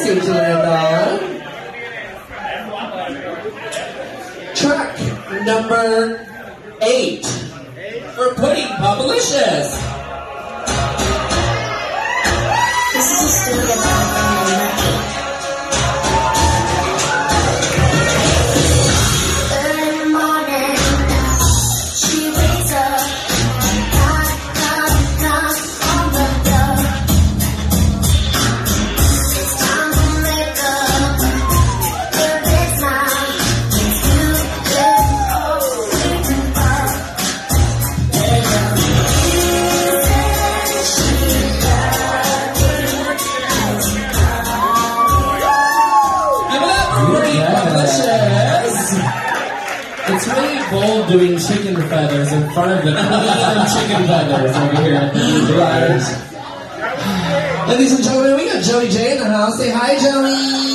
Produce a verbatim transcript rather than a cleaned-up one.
See what you land on. Track number eight for Pudding Publicious. This is a story about Mary Murphy. Early in the morning, she wakes up, knock, knock, knock on the door. It's time to make up, your bed's not, it's you, good, oh, waiting for. There's a reason she loves you. Give it up for Pudding Publicious. It's really bold doing chicken feathers in front of the queen chicken feathers over here. Right. Ladies and gentlemen, we got Joey J in the house. Say hi, Joey.